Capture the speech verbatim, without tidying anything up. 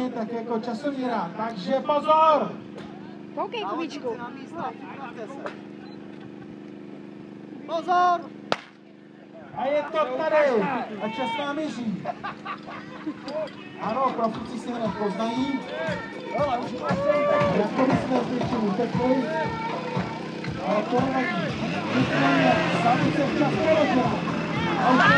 stejně tak jako časomíra, takže pozor! Koukej, Kubičku. Pozor! A je to tady! A čas nám běží. Ano, profici si hned poznají. Jako by jsme zvětšili utekli. Ale to nevadí. Nicméně, sami se včas porodila.